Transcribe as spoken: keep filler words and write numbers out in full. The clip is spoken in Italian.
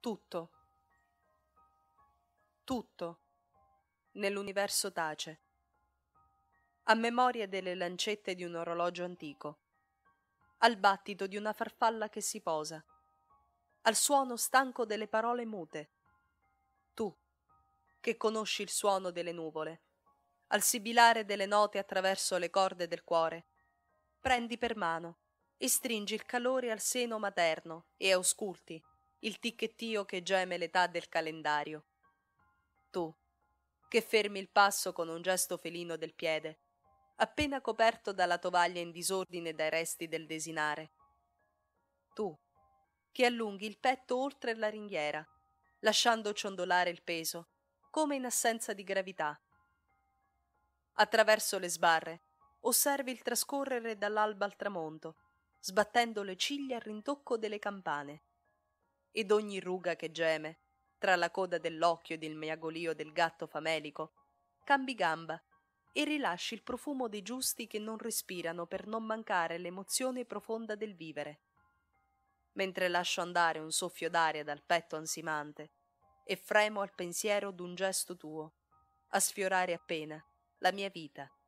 Tutto, tutto, nell'universo tace, a memoria delle lancette di un orologio antico, al battito di una farfalla che si posa, al suono stanco delle parole mute. Tu, che conosci il suono delle nuvole, al sibilare delle note attraverso le corde del cuore, prendi per mano e stringi il calore al seno materno e ausculti il ticchettio che geme l'età del calendario. Tu, che fermi il passo con un gesto felino del piede, appena coperto dalla tovaglia in disordine dai resti del desinare. Tu, che allunghi il petto oltre la ringhiera, lasciando ciondolare il peso, come in assenza di gravità. Attraverso le sbarre osservi il trascorrere dall'alba al tramonto, sbattendo le ciglia al rintocco delle campane. Ed ogni ruga che geme, tra la coda dell'occhio ed il miagolio del gatto famelico, cambi gamba e rilasci il profumo dei giusti che non respirano per non mancare l'emozione profonda del vivere. Mentre lascio andare un soffio d'aria dal petto ansimante e fremo al pensiero d'un gesto tuo, a sfiorare appena la mia vita.